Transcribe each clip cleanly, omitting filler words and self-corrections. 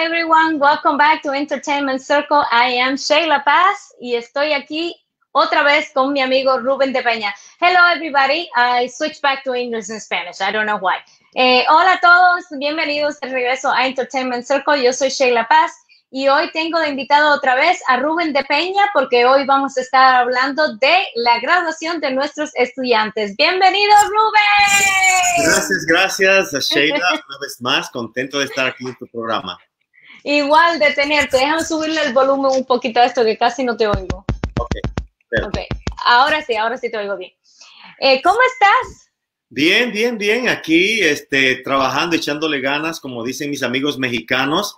everyone. Welcome back to Entertainment Circle. I am Sheila Paz y estoy aquí otra vez con mi amigo Rubén de Peña. Hello, everybody. I switched back to English and Spanish. I don't know why. Hola a todos. Bienvenidos de regreso a Entertainment Circle. Yo soy Sheila Paz y hoy tengo de invitado otra vez a Rubén de Peña porque hoy vamos a estar hablando de la graduación de nuestros estudiantes. ¡Bienvenido, Rubén! Gracias, Sheila, una vez más, contento de estar aquí en tu programa. Igual de tenerte. Déjame subirle el volumen un poquito a esto que casi no te oigo. Okay. Ahora sí te oigo bien. ¿Cómo estás? Bien. Aquí trabajando, echándole ganas, como dicen mis amigos mexicanos.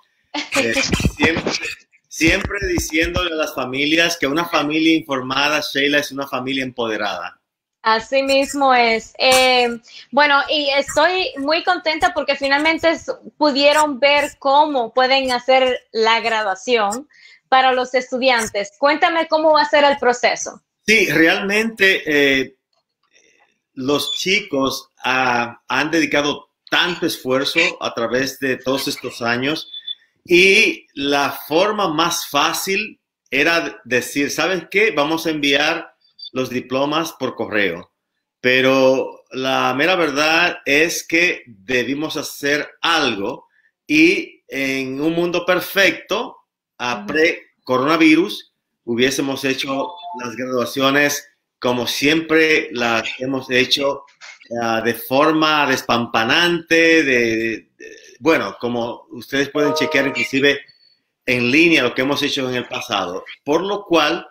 Siempre diciéndole a las familias que una familia informada, Sheila, es una familia empoderada. Así mismo es. Bueno, y estoy muy contenta porque finalmente pudieron ver cómo pueden hacer la graduación para los estudiantes. Cuéntame cómo va a ser el proceso. Sí, realmente los chicos han dedicado tanto esfuerzo a través de todos estos años y la forma más fácil era decir, ¿sabes qué? Vamos a enviar los diplomas por correo. Pero la mera verdad es que debimos hacer algo y en un mundo perfecto, pre-coronavirus, hubiésemos hecho las graduaciones como siempre las hemos hecho, de forma despampanante, bueno, como ustedes pueden chequear inclusive en línea lo que hemos hecho en el pasado. Por lo cual,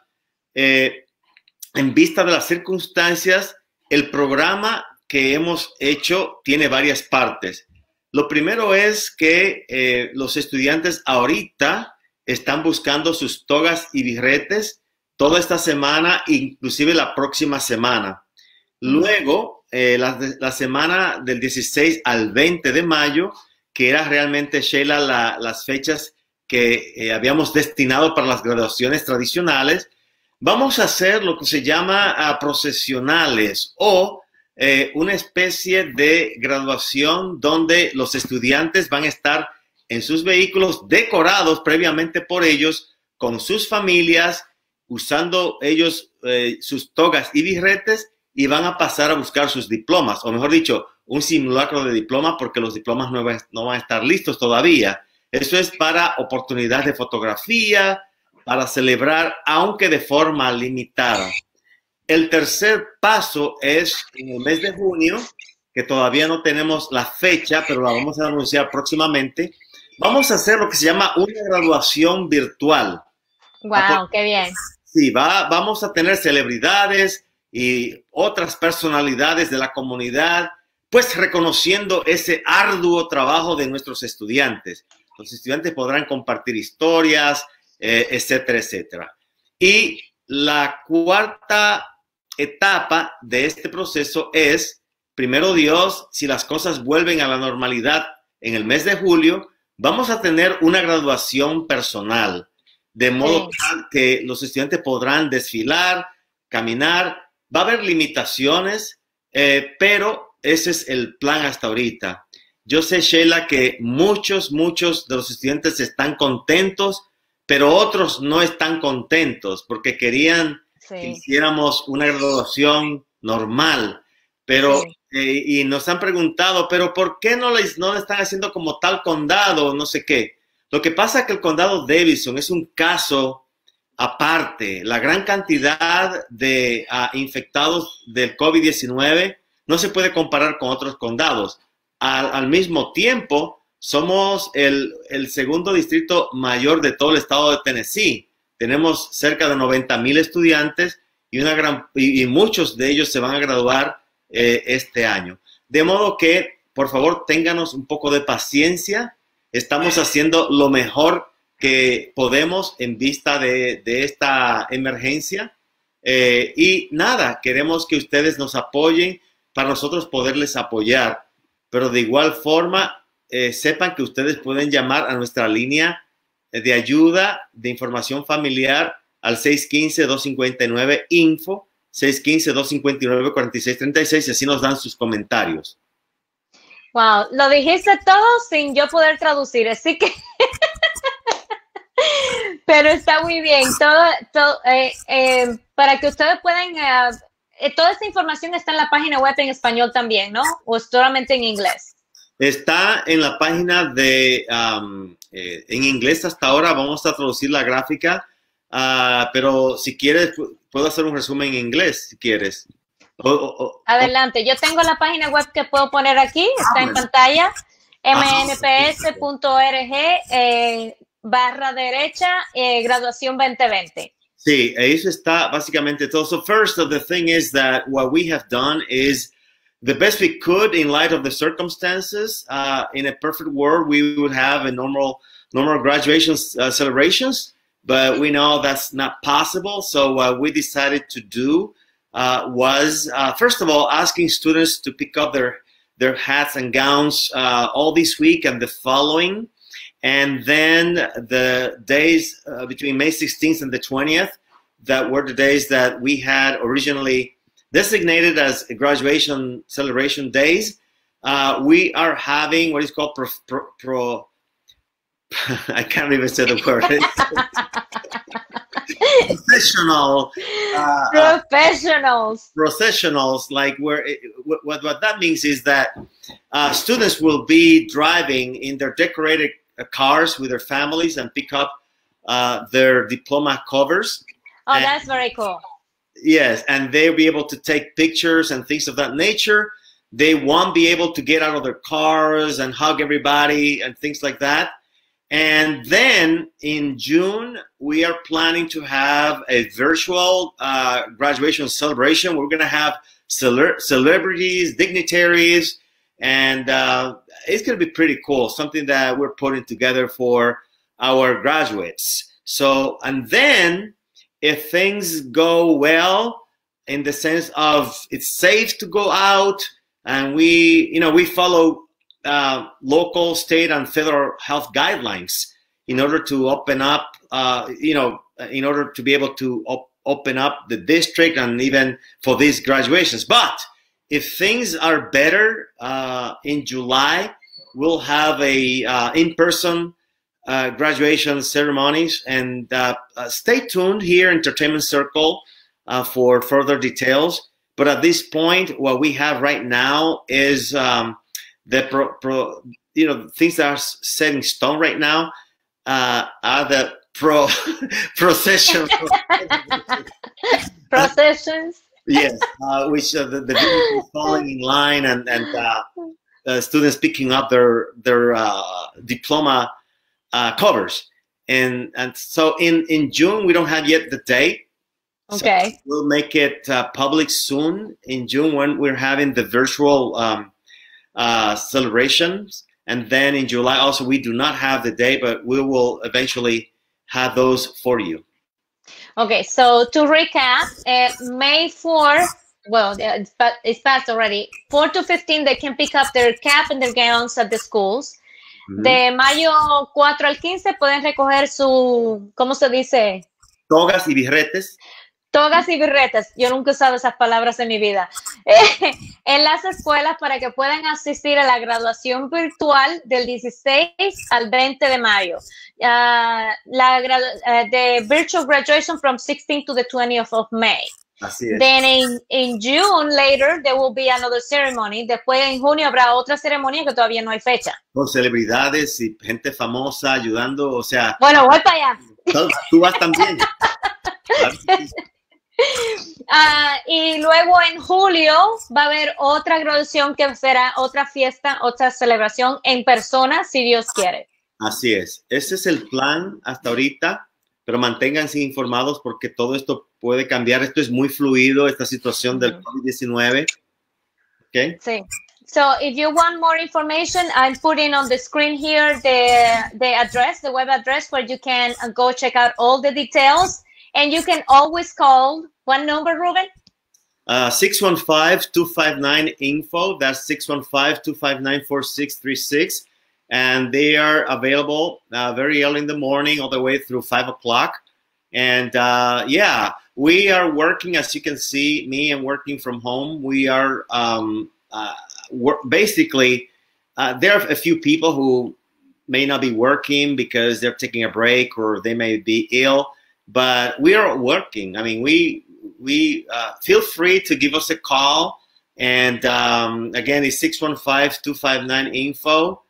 en vista de las circunstancias, el programa que hemos hecho tiene varias partes. Lo primero es que los estudiantes ahorita están buscando sus togas y birretes toda esta semana, inclusive la próxima semana. Luego, la semana del 16 al 20 de mayo, que era realmente, Sheila, las fechas que habíamos destinado para las graduaciones tradicionales, vamos a hacer lo que se llama procesionales o una especie de graduación donde los estudiantes van a estar en sus vehículos decorados previamente por ellos, con sus familias, usando ellos sus togas y birretes y van a pasar a buscar sus diplomas, o mejor dicho, un simulacro de diploma porque los diplomas no van a estar listos todavía. Eso es para oportunidades de fotografía, para celebrar, aunque de forma limitada. El tercer paso es en el mes de junio, que todavía no tenemos la fecha, pero la vamos a anunciar próximamente. Vamos a hacer lo que se llama una graduación virtual. ¡Wow! ¡Qué bien! Sí, vamos a tener celebridades y otras personalidades de la comunidad, pues reconociendo ese arduo trabajo de nuestros estudiantes. Los estudiantes podrán compartir historias, etcétera, etcétera. Y la cuarta etapa de este proceso es, primero Dios, si las cosas vuelven a la normalidad en el mes de julio, vamos a tener una graduación personal, de modo tal que los estudiantes podrán desfilar, caminar. Va a haber limitaciones, pero ese es el plan hasta ahorita. Yo sé, Sheila, que muchos de los estudiantes están contentos, pero otros no están contentos porque querían que hiciéramos una graduación normal. Pero, y nos han preguntado, ¿pero por qué no le están haciendo como tal condado? No sé qué. Lo que pasa es que el condado Davidson es un caso aparte. La gran cantidad de infectados del COVID-19 no se puede comparar con otros condados. Al mismo tiempo, somos el segundo distrito mayor de todo el estado de Tennessee. Tenemos cerca de 90,000 estudiantes y muchos de ellos se van a graduar este año. De modo que, por favor, ténganos un poco de paciencia. Estamos haciendo lo mejor que podemos en vista de esta emergencia. Y nada, queremos que ustedes nos apoyen para nosotros poderles apoyar. Pero de igual forma, sepan que ustedes pueden llamar a nuestra línea de ayuda de información familiar al 615-259-INFO, 615-259-4636 y así nos dan sus comentarios. Wow, lo dijiste todo sin yo poder traducir, así que Pero está muy bien. Para que ustedes puedan, toda esta información está en la página web en español también, ¿no? ¿O solamente en inglés? Está en la página de, en inglés hasta ahora. Vamos a traducir la gráfica, pero si quieres, puedo hacer un resumen en inglés, si quieres. Adelante, yo tengo la página web que puedo poner aquí, está en pantalla, mnps.org, graduación 2020. Sí, eso está básicamente todo. So first, the thing is that what we have done is the best we could in light of the circumstances. In a perfect world, we would have a normal graduation celebrations, but we know that's not possible. So what we decided to do was, first of all, asking students to pick up their hats and gowns all this week and the following. And then the days between May 16th and the 20th, that were the days that we had originally designated as graduation celebration days. We are having what is called I can't even say the word. Professionals, like what that means is that students will be driving in their decorated cars with their families and pick up their diploma covers. Oh, that's very cool. Yes, and they'll be able to take pictures and things of that nature. They won't be able to get out of their cars and hug everybody and things like that. And then in June, we are planning to have a virtual graduation celebration. We're going to have celebrities, dignitaries, and it's going to be pretty cool, something that we're putting together for our graduates. So, and then if things go well, in the sense of it's safe to go out, and we follow local, state, and federal health guidelines in order to open up, in order to be able to open up the district and even for these graduations. But if things are better in July, we'll have a in-person graduation ceremonies, and stay tuned here, Entertainment Circle, for further details. But at this point, what we have right now is things that are set in stone right now are the procession. processions. Yes, which the people falling in line and students picking up their diploma covers, and so in June we don't have yet the date. Okay, so we'll make it public soon in June when we're having the virtual celebrations, and then in July also we do not have the date, but we will eventually have those for you. Okay, so to recap, May 4, well, it's passed already. 4 to 15, they can pick up their cap and their gowns at the schools. De mayo 4 al 15 pueden recoger su, ¿cómo se dice? Togas y birretes. Togas y birretes. Yo nunca he usado esas palabras en mi vida. En las escuelas para que puedan asistir a la graduación virtual del 16 al 20 de mayo. The virtual graduation from 16th to the 20th of May. Así es. Then in June, later, there will be another ceremony. Después en junio habrá otra ceremonia que todavía no hay fecha. Con celebridades y gente famosa ayudando, o sea... Bueno, voy para allá. Tú vas también. Y luego en julio va a haber otra graduación que será otra fiesta, otra celebración en persona, si Dios quiere. Así es. Ese es el plan hasta ahorita, pero manténganse informados porque todo esto puede cambiar. Esto es muy fluido, esta situación del COVID-19. Okay? Sí. So if you want more information, I'm putting on the screen here the address, the web address where you can go check out all the details. And you can always call, what number, Ruben? 615-259-INFO. That's 615-259-4636. And they are available very early in the morning all the way through 5 o'clock. And yeah, we are working, as you can see, me and working from home. We are basically, there are a few people who may not be working because they're taking a break or they may be ill, but we are working. I mean, we feel free to give us a call. And again, it's 615-259-INFO,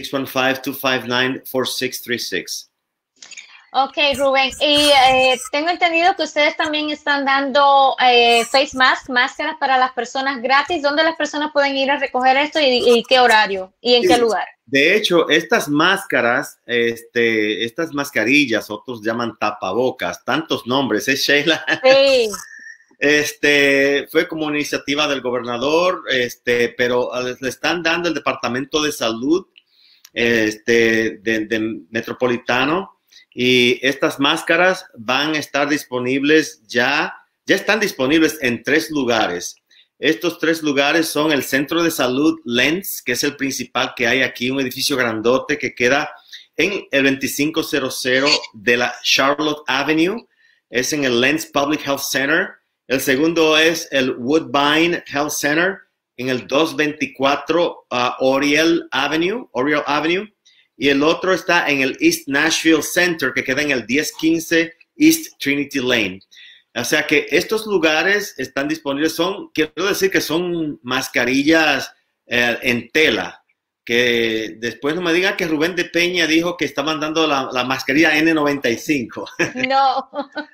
615-259-4636. Ok, Rubén. Y tengo entendido que ustedes también están dando face mask, máscaras para las personas gratis. ¿Dónde las personas pueden ir a recoger esto y qué horario y en qué lugar? De hecho, estas máscaras, estas mascarillas, otros llaman tapabocas, tantos nombres, ¿eh, Sheila? Sí. Fue como una iniciativa del gobernador, pero le están dando el Departamento de Salud de Metropolitano. Y estas máscaras van a estar disponibles ya están disponibles en 3 lugares. Estos 3 lugares son el Centro de Salud Lens, que es el principal que hay aquí, un edificio grandote que queda en el 2500 de la Charlotte Avenue. Es en el Lens Public Health Center. El segundo es el Woodbine Health Center en el 224 Oriel Avenue. Y el otro está en el East Nashville Center, que queda en el 1015 East Trinity Lane. O sea que estos lugares están disponibles. Quiero decir que son mascarillas en tela. Que después no me digan que Rubén de Peña dijo que estaban dando la mascarilla N95. No.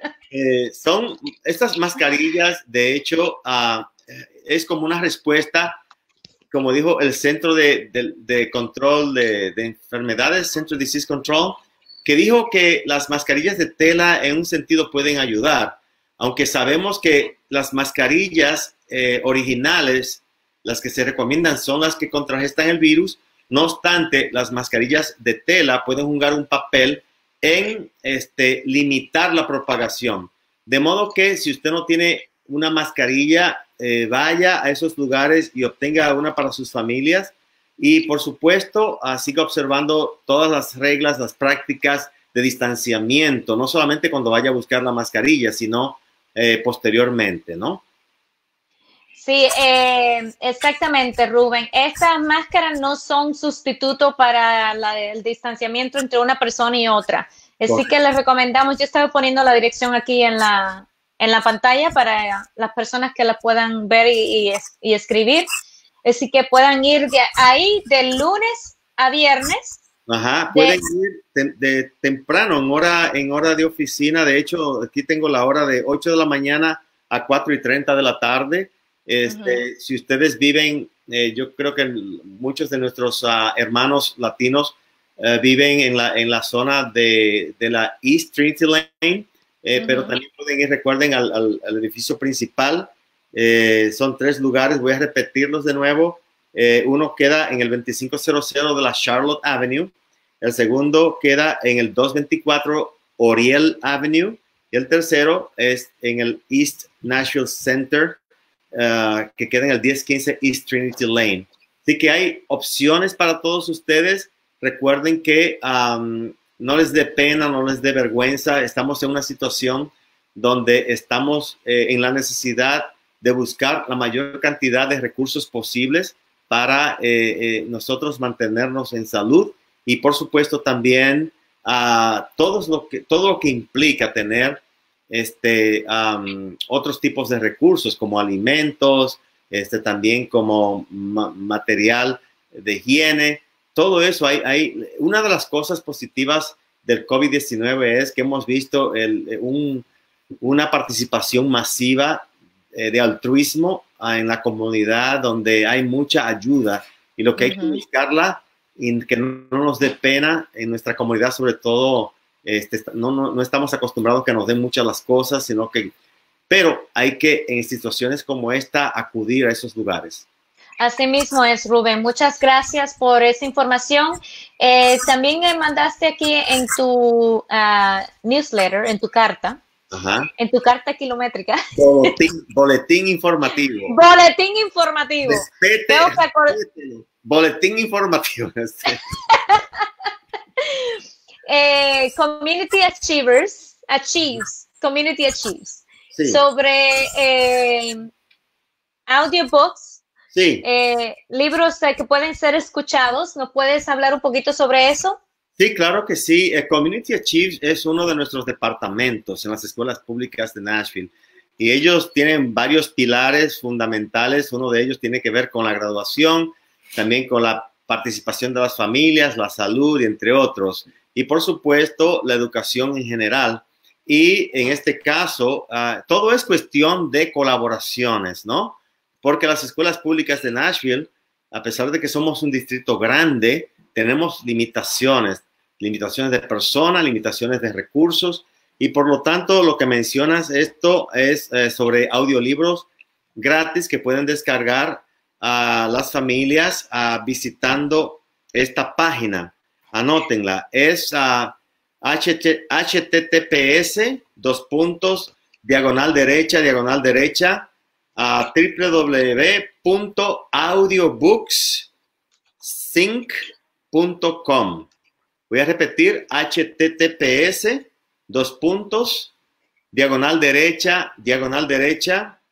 Son estas mascarillas, de hecho, es como una respuesta, como dijo el Centro de Control de Enfermedades, Centro de Disease Control, que dijo que las mascarillas de tela en un sentido pueden ayudar, aunque sabemos que las mascarillas originales, las que se recomiendan, son las que contrarrestan el virus. No obstante, las mascarillas de tela pueden jugar un papel en limitar la propagación. De modo que si usted no tiene una mascarilla, vaya a esos lugares y obtenga una para sus familias. Y por supuesto, siga observando todas las reglas, las prácticas de distanciamiento, no solamente cuando vaya a buscar la mascarilla, sino posteriormente, ¿no? Sí, exactamente, Rubén. Estas máscaras no son sustituto para el distanciamiento entre una persona y otra. Así que les recomendamos, yo estaba poniendo la dirección aquí en la pantalla para las personas que la puedan ver y escribir. Así que puedan ir de ahí de lunes a viernes. Ajá, pueden ir de temprano, en hora de oficina. De hecho, aquí tengo la hora de 8 de la mañana a 4:30 de la tarde. Si ustedes viven, yo creo que muchos de nuestros hermanos latinos viven en la zona de la East Trinity Lane, pero también pueden ir, recuerden, al edificio principal. Son 3 lugares, voy a repetirlos de nuevo. Uno queda en el 2500 de la Charlotte Avenue, el segundo queda en el 224 Oriel Avenue y el tercero es en el East Nashville Center, que queda en el 1015 East Trinity Lane. Así que hay opciones para todos ustedes. Recuerden que no les dé pena, no les dé vergüenza. Estamos en una situación donde estamos en la necesidad de buscar la mayor cantidad de recursos posibles para nosotros mantenernos en salud y, por supuesto, también todo lo que implica tener otros tipos de recursos como alimentos, también como material de higiene. Todo eso, una de las cosas positivas del COVID-19 es que hemos visto una participación masiva de altruismo en la comunidad, donde hay mucha ayuda, y lo que hay que buscarla y que no nos dé pena en nuestra comunidad, sobre todo. No estamos acostumbrados a que nos den muchas las cosas, pero hay que, en situaciones como esta, acudir a esos lugares. Así mismo es, Rubén. Muchas gracias por esa información. También me mandaste aquí en tu newsletter, en tu carta, en tu carta kilométrica. Boletín informativo. Boletín informativo. Boletín informativo. Community Achieves, Community Achieves, sí. Sobre audiobooks, sí. Libros que pueden ser escuchados. ¿No puedes hablar un poquito sobre eso? Sí, claro que sí. Community Achieve es uno de nuestros departamentos en las escuelas públicas de Nashville y ellos tienen varios pilares fundamentales. Uno de ellos tiene que ver con la graduación, también con la participación de las familias, la salud, entre otros. Y por supuesto, la educación en general. Y en este caso, todo es cuestión de colaboraciones, ¿no? Porque las escuelas públicas de Nashville, a pesar de que somos un distrito grande, tenemos limitaciones de personas, limitaciones de recursos, y por lo tanto lo que mencionas esto es sobre audiolibros gratis que pueden descargar a las familias visitando esta página. Anótenla, es https://diagonal derecha www.audiobooks.sync.com. Voy a repetir, https://diagonal derecha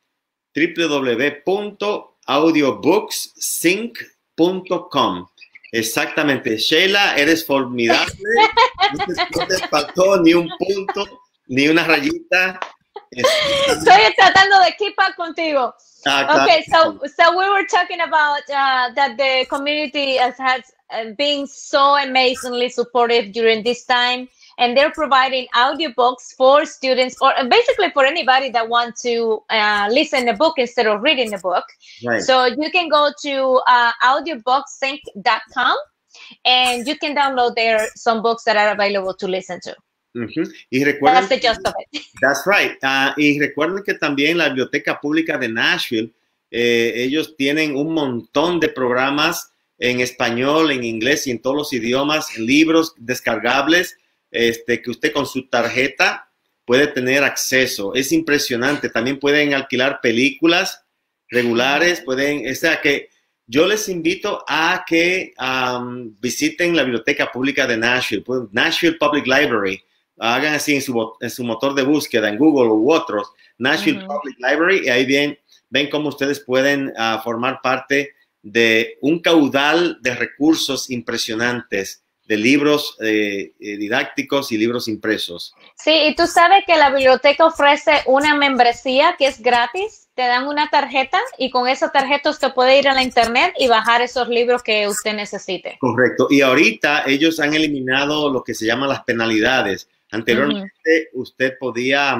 www.audiobooks.sync.com. Exactamente. Sheila, eres formidable. No te faltó ni un punto, ni una rayita. Estoy tratando de keep up contigo. Okay, so we were talking about that the community has been so amazingly supportive during this time, and they're providing audiobooks for students, or basically for anybody that wants to listen to a book instead of reading a book. Right. So you can go to audiobooksync.com and you can download there some books that are available to listen to. Y recuerden, that's the gist of it. That's right. Y recuerden que también la Biblioteca Pública de Nashville, ellos tienen un montón de programas en español, en inglés y en todos los idiomas, libros descargables, que usted con su tarjeta puede tener acceso. Es impresionante. También pueden alquilar películas regulares, o sea que yo les invito a que visiten la Biblioteca Pública de Nashville, Nashville Public Library. Hagan así en su motor de búsqueda, en Google u otros, Nashville Public Library, y ahí ven cómo ustedes pueden formar parte de un caudal de recursos impresionantes, de libros didácticos y libros impresos. Sí, y tú sabes que la biblioteca ofrece una membresía que es gratis. Te dan una tarjeta y con esa tarjeta usted puede ir a la internet y bajar esos libros que usted necesite. Correcto. Y ahorita ellos han eliminado lo que se llaman las penalidades. Anteriormente usted podía,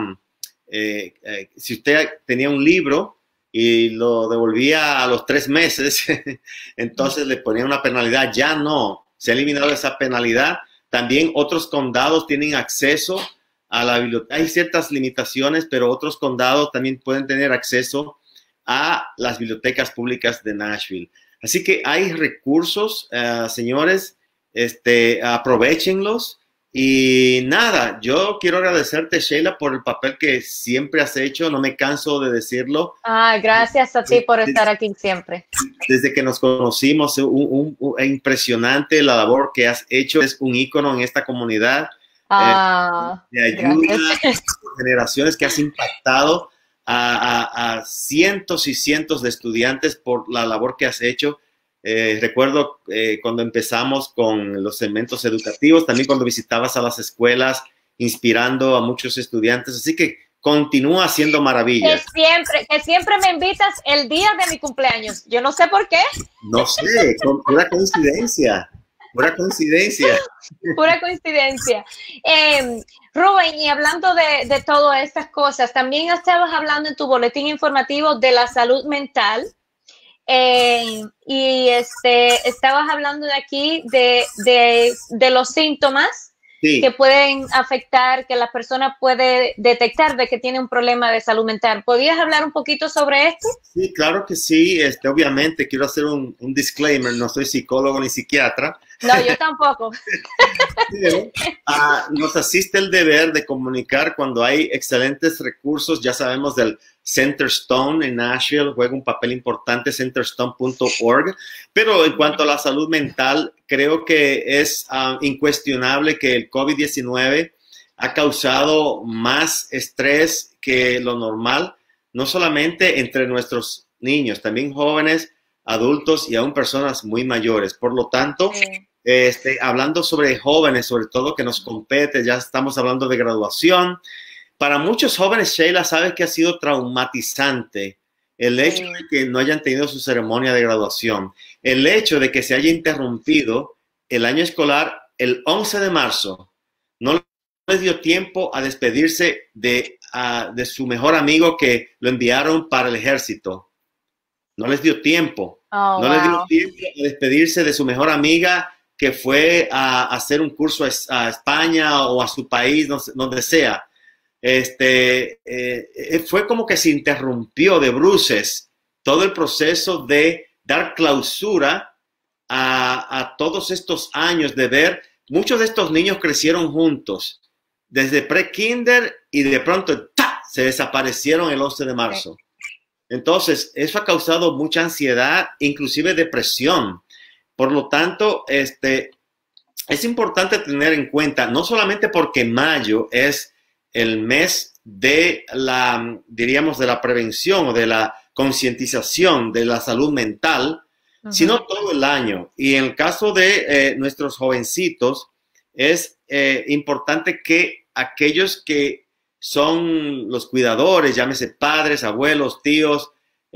si usted tenía un libro y lo devolvía a los 3 meses, entonces le ponía una penalidad. Ya no, se ha eliminado esa penalidad. También otros condados tienen acceso a la biblioteca. Hay ciertas limitaciones, pero otros condados también pueden tener acceso a las bibliotecas públicas de Nashville. Así que hay recursos, señores, aprovéchenlos. Y nada, yo quiero agradecerte, Sheila, por el papel que siempre has hecho. No me canso de decirlo. Gracias a ti por estar aquí siempre. Desde que nos conocimos, es impresionante la labor que has hecho. Es un ícono en esta comunidad. De ayuda por generaciones, que has impactado a cientos y cientos de estudiantes por la labor que has hecho. Recuerdo cuando empezamos con los segmentos educativos, también cuando visitabas a las escuelas, inspirando a muchos estudiantes. Así que continúa haciendo maravillas. Que siempre me invitas el día de mi cumpleaños. Yo no sé por qué. No sé, pura coincidencia. Pura coincidencia. Pura coincidencia. Rubén, y hablando de todas estas cosas, también estabas hablando en tu boletín informativo de la salud mental. Y estabas hablando de aquí de los síntomas que pueden afectar, que la persona puede detectar de que tiene un problema de salud mental. ¿Podrías hablar un poquito sobre esto? Sí, claro que sí. Obviamente quiero hacer un disclaimer, no soy psicólogo ni psiquiatra. No, yo tampoco. Nos asiste el deber de comunicar cuando hay excelentes recursos. Ya sabemos del Centerstone en Nashville, juega un papel importante, centerstone.org. Pero en cuanto a la salud mental, creo que es incuestionable que el COVID-19 ha causado más estrés que lo normal, no solamente entre nuestros niños, también jóvenes, adultos y aún personas muy mayores. Por lo tanto, hablando sobre jóvenes, sobre todo que nos compete, ya estamos hablando de graduación. Para muchos jóvenes, Sheila, sabes que ha sido traumatizante el hecho de que no hayan tenido su ceremonia de graduación, el hecho de que se haya interrumpido el año escolar el 11 de marzo, no les dio tiempo a despedirse de su mejor amigo que lo enviaron para el ejército. No les dio tiempo. No les dio tiempo a despedirse de su mejor amiga que fue a hacer un curso a España o a su país, donde sea. Fue como que se interrumpió de bruces todo el proceso de dar clausura a todos estos años de ver. Muchos de estos niños crecieron juntos desde pre-kinder y de pronto ¡ta!, se desaparecieron el 11 de marzo. Entonces, eso ha causado mucha ansiedad, inclusive depresión. Por lo tanto, es importante tener en cuenta, no solamente porque mayo es el mes de diríamos, de la prevención o de la concientización de la salud mental, sino todo el año. Y en el caso de nuestros jovencitos, es importante que aquellos que son los cuidadores, llámese padres, abuelos, tíos,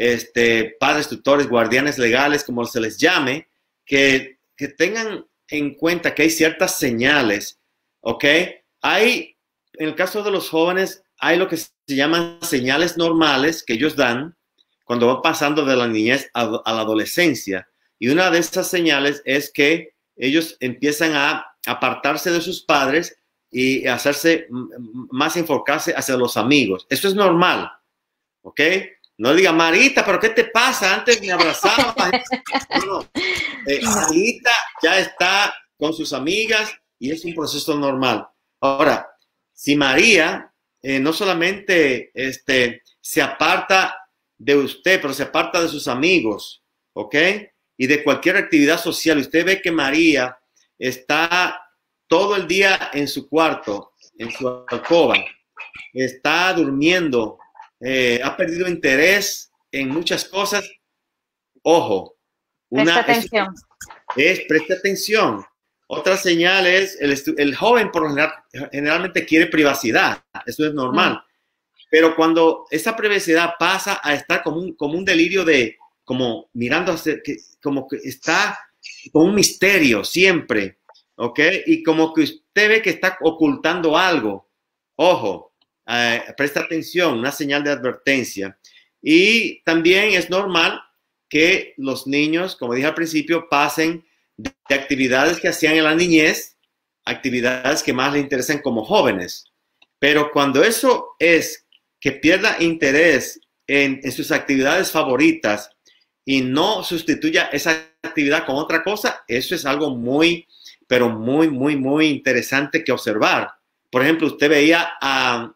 padres, tutores, guardianes legales, como se les llame, que tengan en cuenta que hay ciertas señales, ¿ok? En el caso de los jóvenes, hay lo que se llaman señales normales que ellos dan cuando van pasando de la niñez a la adolescencia. Y una de esas señales es que ellos empiezan a apartarse de sus padres y hacerse más enfocarse hacia los amigos. Eso es normal, ¿ok? No diga, Marita, ¿pero qué te pasa? Antes me abrazaba. No. Marita ya está con sus amigas y es un proceso normal. Ahora, si María no solamente se aparta de usted, pero se aparta de sus amigos, ¿ok? Y de cualquier actividad social. Usted ve que María está todo el día en su cuarto, en su alcoba, está durmiendo, ha perdido interés en muchas cosas. Ojo, presta atención. Presta atención. Otra señal es el joven por lo generalmente quiere privacidad. Eso es normal. Pero cuando esa privacidad pasa a estar como un delirio de, como mirando, como que está con un misterio siempre, ¿ok? Y como que usted ve que está ocultando algo. Ojo, presta atención, una señal de advertencia. Y también es normal que los niños, como dije al principio, pasen de actividades que hacían en la niñez, actividades que más les interesan como jóvenes. Pero cuando eso es que pierda interés en sus actividades favoritas y no sustituya esa actividad con otra cosa, eso es algo muy, pero muy, muy, muy interesante que observar. Por ejemplo, usted veía a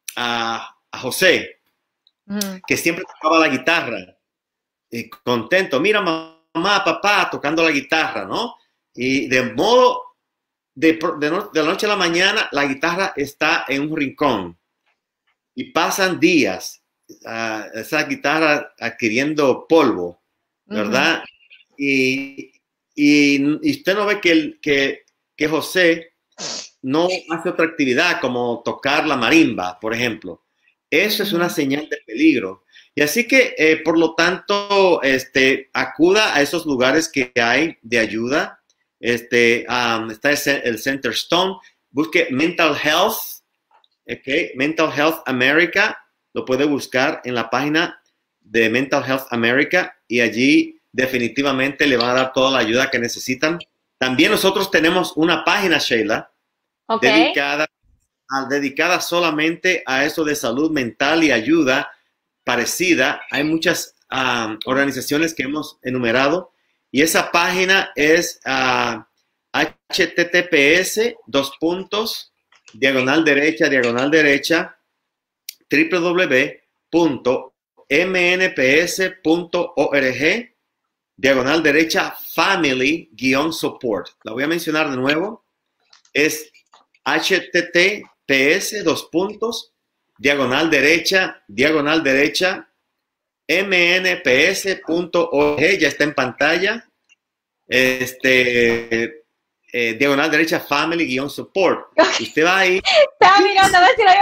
José, que siempre tocaba la guitarra, y contento, mira mamá, papá, tocando la guitarra, ¿no? Y de la noche a la mañana, la guitarra está en un rincón. Y pasan días, esa guitarra adquiriendo polvo, ¿verdad? Y usted no ve que José no hace otra actividad como tocar la marimba, por ejemplo. Eso es una señal de peligro. Y así que, por lo tanto, acuda a esos lugares que hay de ayuda. Está el Center Stone. Busque Mental Health. Okay. Mental Health America, lo puede buscar en la página de Mental Health America y allí definitivamente le va a dar toda la ayuda que necesitan. También nosotros tenemos una página, Sheila, dedicada solamente a eso de salud mental y ayuda parecida. Hay muchas organizaciones que hemos enumerado y esa página es https:// www.mnps.org /family-support. La voy a mencionar de nuevo. Es https:// mnps.org. Ya está en pantalla. diagonal derecha family-support. Usted va ahí. Estaba mirando a ver si lo había,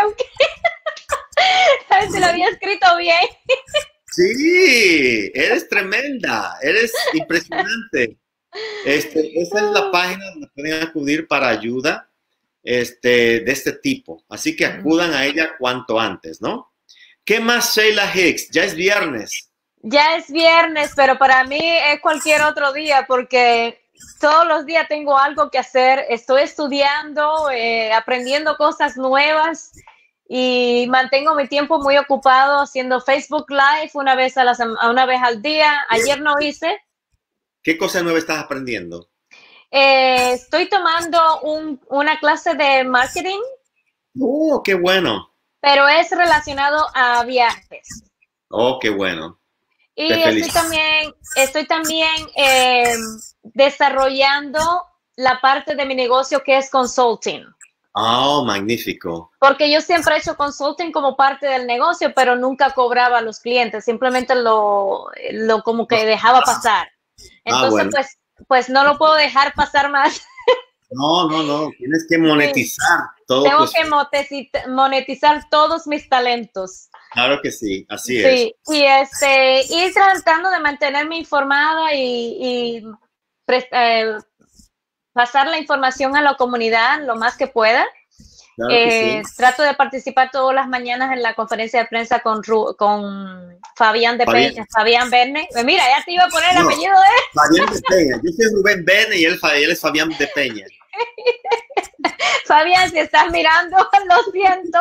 a ver si lo había escrito bien. Sí, eres tremenda, eres impresionante. Esa es la página donde pueden acudir para ayuda de este tipo. Así que acudan a ella cuanto antes, ¿no? ¿Qué más, Sheila Hicks? Ya es viernes. Ya es viernes, pero para mí es cualquier otro día porque todos los días tengo algo que hacer. Estoy estudiando, aprendiendo cosas nuevas y mantengo mi tiempo muy ocupado haciendo Facebook Live una vez al día. Ayer no hice. ¿Qué cosa nueva estás aprendiendo? Estoy tomando una clase de marketing. ¡Oh, qué bueno! Pero es relacionado a viajes. ¡Oh, qué bueno! Y estoy también desarrollando la parte de mi negocio que es consulting. ¡Oh, magnífico! Porque yo siempre he hecho consulting como parte del negocio, pero nunca cobraba a los clientes, simplemente lo como que dejaba pasar. Entonces, bueno. pues no lo puedo dejar pasar más. No, tienes que monetizar todo. Tengo que monetizar todos mis talentos. Claro que sí, así es. Sí, y ir tratando de mantenerme informada y pasar la información a la comunidad lo más que pueda. Claro que sí. Trato de participar todas las mañanas en la conferencia de prensa con Fabián de Peña, Fabián Verne. Mira, ya te iba a poner el apellido de él. Fabián de Peña. Yo soy Rubén Verne y él es Fabián de Peña. Fabián, si estás mirando, lo siento.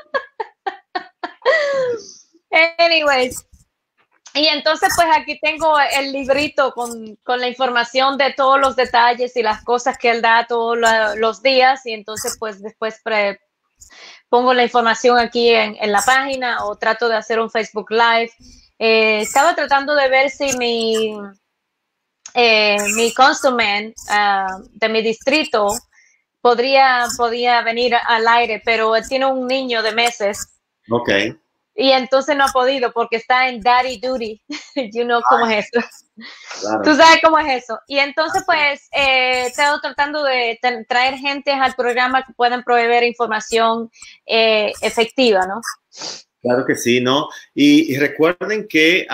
Anyways, y entonces pues aquí tengo el librito con la información de todos los detalles y las cosas que él da todos los días, y entonces pues después pongo la información aquí en la página o trato de hacer un Facebook Live. Estaba tratando de ver si mi councilman de mi distrito podía venir al aire, pero él tiene un niño de meses. Ok. Y entonces no ha podido porque está en daddy duty. You know cómo es eso. Claro. Tú sabes cómo es eso. Y entonces, pues, he estado tratando de traer gente al programa que puedan proveer información efectiva, ¿no? Claro que sí, ¿no? Y recuerden que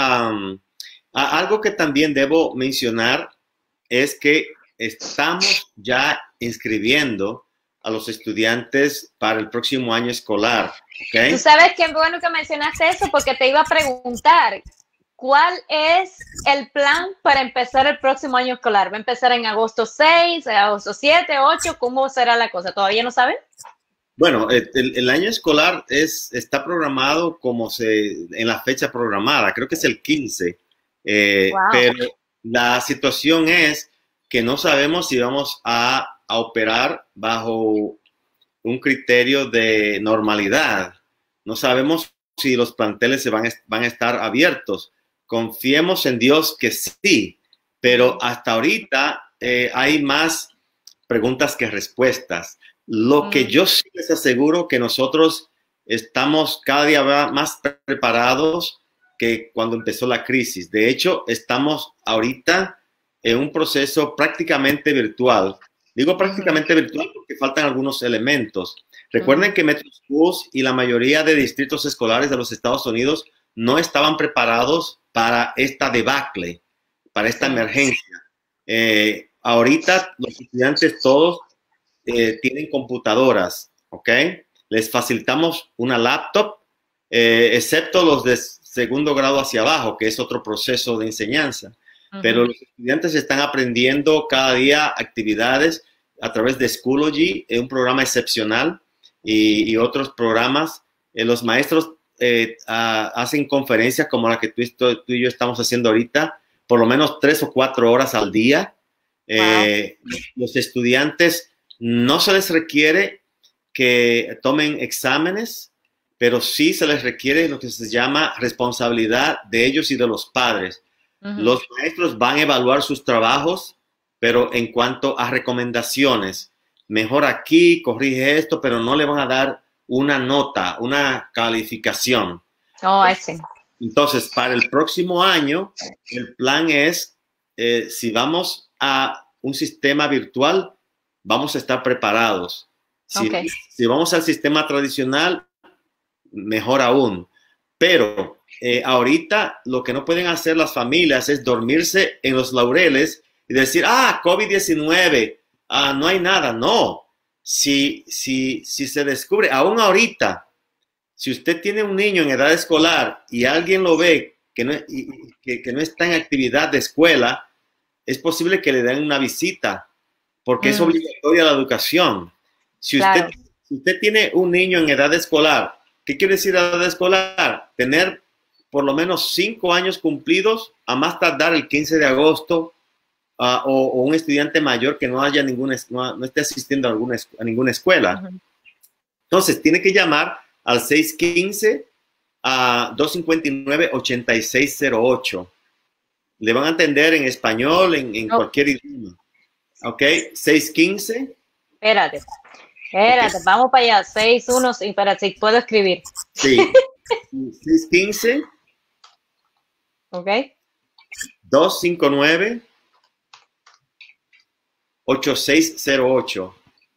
algo que también debo mencionar es que estamos ya inscribiendo a los estudiantes para el próximo año escolar. ¿Okay? Tú sabes qué bueno que mencionaste eso, porque te iba a preguntar, ¿cuál es el plan para empezar el próximo año escolar? ¿Va a empezar en agosto 6, agosto 7, 8? ¿Cómo será la cosa? ¿Todavía no saben? Bueno, el año escolar está programado en la fecha programada, creo que es el 15, wow. Pero la situación es que no sabemos si vamos a operar bajo un criterio de normalidad. No sabemos si los planteles van a estar abiertos. Confiemos en Dios que sí, pero hasta ahorita hay más preguntas que respuestas. Lo que yo sí les aseguro que nosotros estamos cada día más preparados que cuando empezó la crisis. De hecho, estamos ahorita en un proceso prácticamente virtual. Digo prácticamente virtual porque faltan algunos elementos. Recuerden que Metroschools y la mayoría de distritos escolares de los Estados Unidos no estaban preparados para esta debacle, para esta emergencia. Ahorita los estudiantes todos tienen computadoras, ¿ok? Les facilitamos una laptop, excepto los de segundo grado hacia abajo, que es otro proceso de enseñanza. Pero los estudiantes están aprendiendo cada día actividades a través de Schoology, un programa excepcional, y otros programas. Los maestros hacen conferencias como la que tú y yo estamos haciendo ahorita, por lo menos 3 o 4 horas al día. Wow. Los estudiantes no se les requiere que tomen exámenes, pero sí se les requiere lo que se llama responsabilidad de ellos y de los padres. Los maestros van a evaluar sus trabajos, pero en cuanto a recomendaciones, mejor aquí, corrige esto, pero no le van a dar una nota, una calificación. Oh, I see. Entonces, para el próximo año, el plan es, si vamos a un sistema virtual, vamos a estar preparados. Si vamos al sistema tradicional, mejor aún. Pero ahorita lo que no pueden hacer las familias es dormirse en los laureles y decir, COVID-19, no hay nada. No. Si se descubre, aún ahorita, si usted tiene un niño en edad escolar y alguien lo ve que no está en actividad de escuela, es posible que le den una visita, porque es obligatoria la educación. Si usted tiene un niño en edad escolar, ¿qué quiere decir edad escolar? Tener por lo menos 5 años cumplidos, a más tardar el 15 de agosto, o un estudiante mayor que no esté asistiendo a ninguna escuela. Entonces, tiene que llamar al 615-259-8608. Le van a atender en español, en cualquier idioma. ¿Ok? 615. Espérate, vamos para allá. 61, espérate, puedo escribir. Sí. 615. Ok. 259-8608.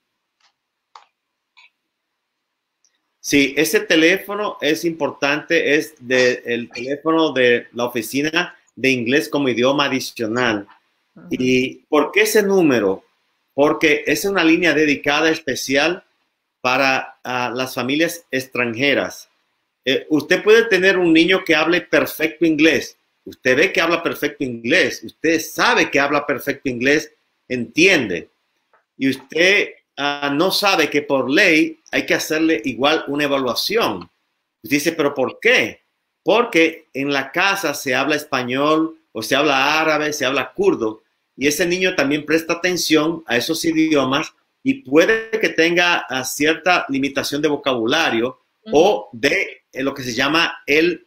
Sí, ese teléfono es importante, es el teléfono de la Oficina de Inglés como Idioma Adicional. ¿Y por qué ese número? Porque es una línea dedicada especial para las familias extranjeras. Usted puede tener un niño que hable perfecto inglés. Usted ve que habla perfecto inglés. Usted sabe que habla perfecto inglés, entiende. Y usted no sabe que por ley hay que hacerle igual una evaluación. Usted dice, ¿pero por qué? Porque en la casa se habla español o se habla árabe, se habla kurdo. Y ese niño también presta atención a esos idiomas y puede que tenga cierta limitación de vocabulario o de lo que se llama el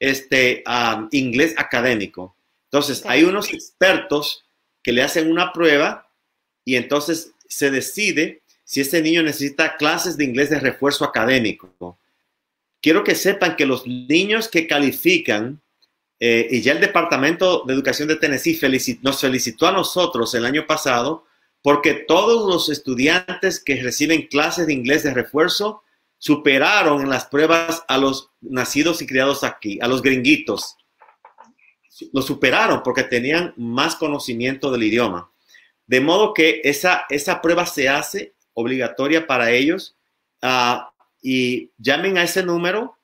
inglés académico. Entonces, hay unos expertos que le hacen una prueba y entonces se decide si ese niño necesita clases de inglés de refuerzo académico. Quiero que sepan que los niños que califican, y ya el Departamento de Educación de Tennessee nos felicitó a nosotros el año pasado porque todos los estudiantes que reciben clases de inglés de refuerzo superaron en las pruebas a los nacidos y criados aquí, a los gringuitos. Lo superaron porque tenían más conocimiento del idioma. De modo que esa prueba se hace obligatoria para ellos, y llamen a ese número,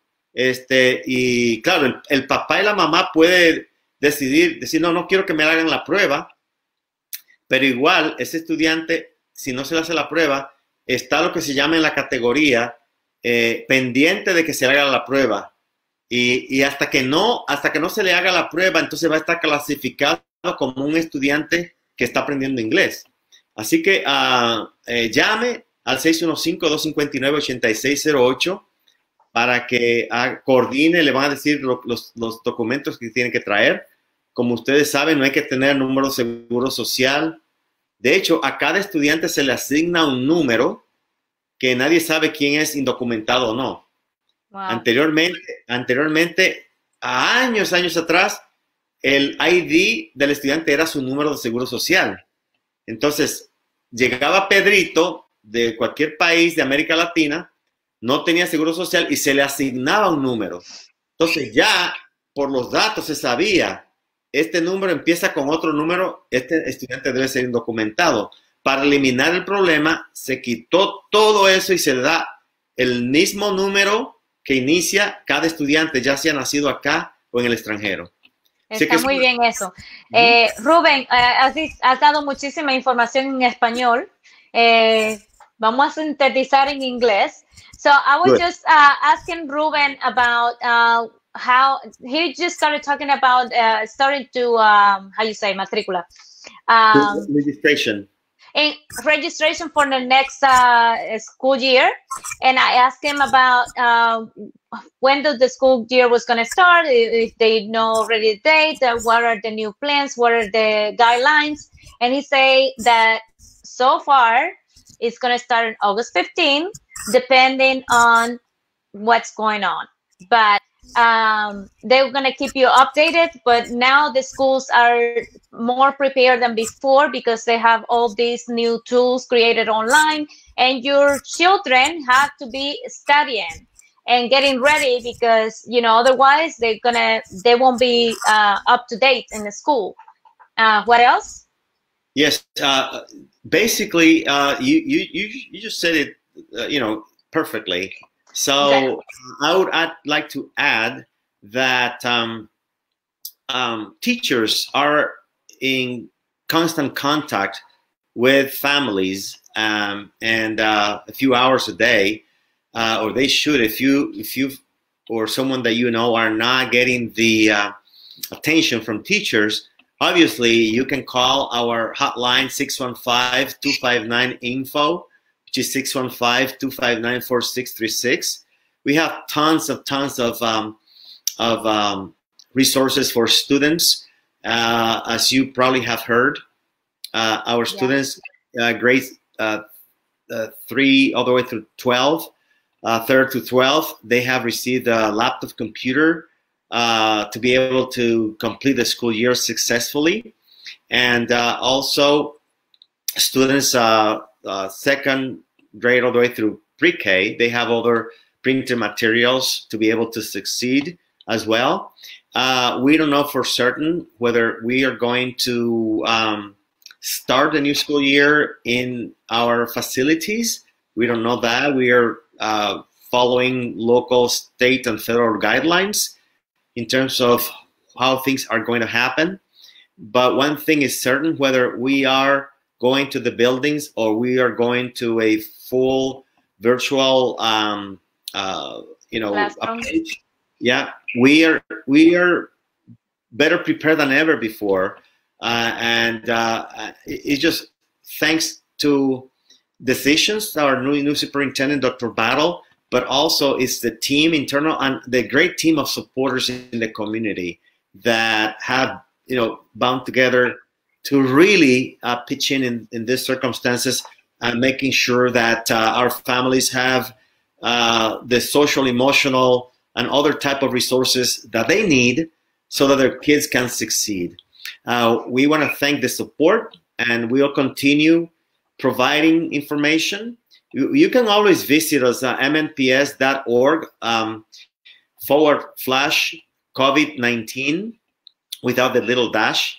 y claro, el papá y la mamá puede decir, no quiero que me hagan la prueba, pero igual ese estudiante, si no se le hace la prueba, está lo que se llama en la categoría pendiente de que se haga la prueba, y hasta que no se le haga la prueba, entonces va a estar clasificado como un estudiante que está aprendiendo inglés. Así que llame al 615-259-8608 para que coordine, le van a decir los documentos que tienen que traer. Como ustedes saben, no hay que tener número de seguro social. De hecho, a cada estudiante se le asigna un número que nadie sabe quién es, indocumentado o no. Wow. Anteriormente, a años atrás, el ID del estudiante era su número de seguro social. Entonces, llegaba Pedrito de cualquier país de América Latina, no tenía seguro social y se le asignaba un número. Entonces, ya por los datos se sabía, este número empieza con otro número, este estudiante debe ser indocumentado. Para eliminar el problema, se quitó todo eso y se le da el mismo número que inicia cada estudiante, ya sea nacido acá o en el extranjero. Está muy bien eso. Rubén, has dado muchísima información en español. Vamos a sintetizar en inglés. So I was just asking Rubén about how he just started talking about how you say matrícula. Registration. In registration for the next school year, and I asked him about when the school year was going to start, if they know already the date, what are the new plans, what are the guidelines, and he say that so far it's going to start on August 15, depending on what's going on. But They're going to keep you updated, but now the schools are more prepared than before because they have all these new tools created online, and your children have to be studying and getting ready because, you know, otherwise they won't be up to date in the school. What else? Yes, basically, you just said it, perfectly. So okay. I'd like to add that teachers are in constant contact with families and a few hours a day, or they should. If you or someone that you know are not getting the attention from teachers, obviously you can call our hotline 615-259-INFO. Which is 615-259-4636. We have tons of resources for students. As you probably have heard, our students, grades 3 all the way through 12, 3rd to 12, they have received a laptop computer to be able to complete the school year successfully. And also students 2nd grade all the way through pre-K, they have other printed materials to be able to succeed as well. We don't know for certain whether we are going to start the new school year in our facilities. We don't know that. We are following local, state, and federal guidelines in terms of how things are going to happen. But one thing is certain, whether we are going to the buildings or we are going to a full virtual, approach. Yeah, we are better prepared than ever before, and it's just thanks to decisions our new superintendent, Dr. Battle, but also it's the team internal and the great team of supporters in the community that have bound together to really pitch in these circumstances and making sure that our families have the social, emotional, and other type of resources that they need so that their kids can succeed. We want to thank the support, and we'll continue providing information. You can always visit us at mnps.org /COVID-19 without the little dash.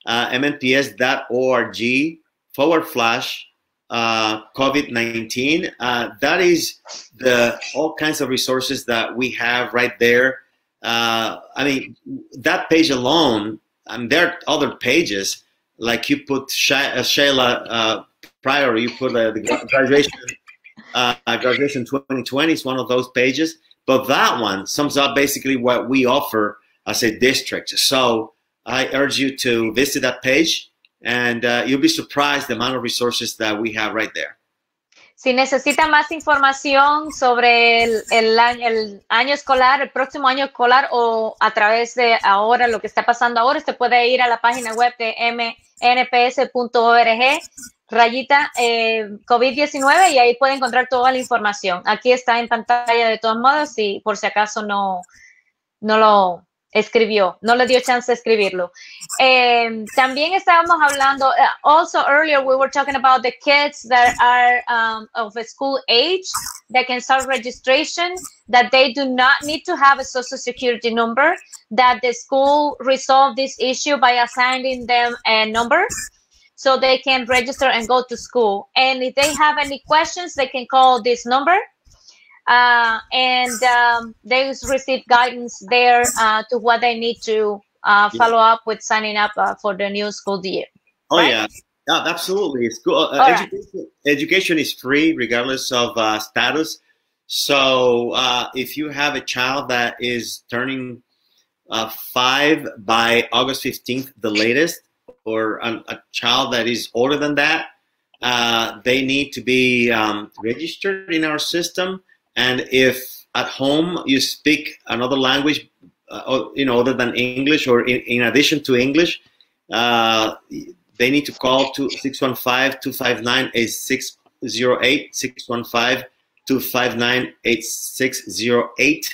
mnps.org/COVID-19. That is all kinds of resources that we have right there. I mean, that page alone, there are other pages, like you put Shayla Pryor, you put the graduation 2020 is one of those pages, but that one sums up basically what we offer as a district. So I urge you to visit that page, and you'll be surprised the amount of resources that we have right there. Si necesita más información sobre el año escolar, el próximo año escolar, o a través de ahora, lo que está pasando ahora, usted puede ir a la página web de mnps.org/COVID-19 y ahí puede encontrar toda la información. Aquí está en pantalla de todos modos, y por si acaso no lo escribió, no le dio chance de escribirlo. También estábamos hablando, also earlier we were talking about the kids that are of a school age that can start registration, that they do not need to have a social security number, that the school resolved this issue by assigning them a number so they can register and go to school. And if they have any questions, they can call this number. And they receive guidance there to what they need to follow up with signing up for the new school year. Oh, right? Yeah, absolutely. School education is free regardless of status. So if you have a child that is turning 5 by August 15th, the latest, or a child that is older than that, they need to be registered in our system. And if at home you speak another language, other than English, or in addition to English, they need to call to 615-259-8608, 615-259-8608,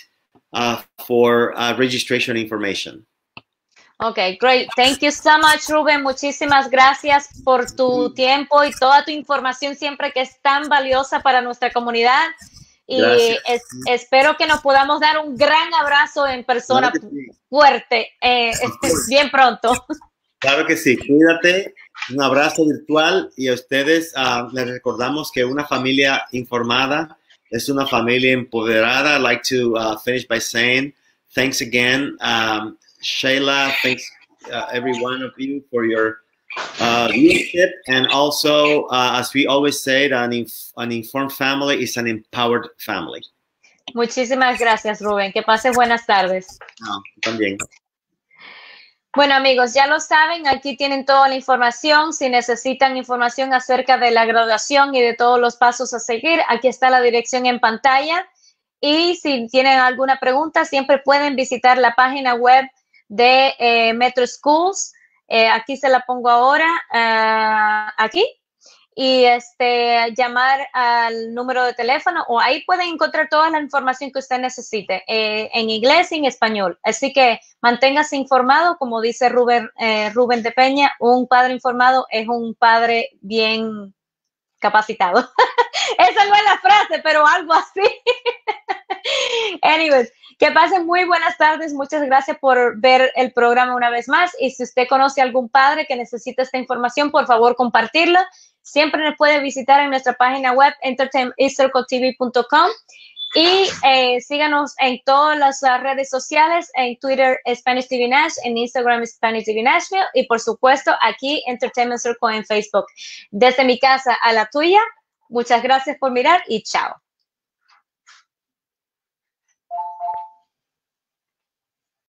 for registration information. Okay, great. Thank you so much, Ruben. Muchísimas gracias por tu tiempo y toda tu información siempre que es tan valiosa para nuestra comunidad. Y espero que nos podamos dar un gran abrazo en persona, claro sí, fuerte, bien pronto. Claro que sí. Cuídate. Un abrazo virtual y a ustedes les recordamos que una familia informada es una familia empoderada. I'd like to finish by saying thanks again, Sheila. Thanks every one of you for your leadership, and also as we always say, an informed family is an empowered family. Muchísimas gracias, Rubén. Que pases buenas tardes. No, también. Bueno, amigos, ya lo saben, aquí tienen toda la información. Si necesitan información acerca de la graduación y de todos los pasos a seguir, aquí está la dirección en pantalla. Y si tienen alguna pregunta, siempre pueden visitar la página web de Metro Schools. Aquí se la pongo ahora, aquí. Y llamar al número de teléfono, o ahí pueden encontrar toda la información que usted necesite, en inglés y en español. Así que manténgase informado, como dice Rubén de Peña, un padre informado es un padre bien capacitado. Esa no es la frase, pero algo así. Anyways, que pasen muy buenas tardes. Muchas gracias por ver el programa una vez más. Y si usted conoce a algún padre que necesita esta información, por favor, compartirla. Siempre nos puede visitar en nuestra página web, entertainmentcircletv.com, y síganos en todas las redes sociales, en Twitter, Spanish TV Nash, en Instagram, Spanish TV Nashville, y por supuesto, aquí, Entertainment Circle en Facebook. Desde mi casa a la tuya, muchas gracias por mirar y chao.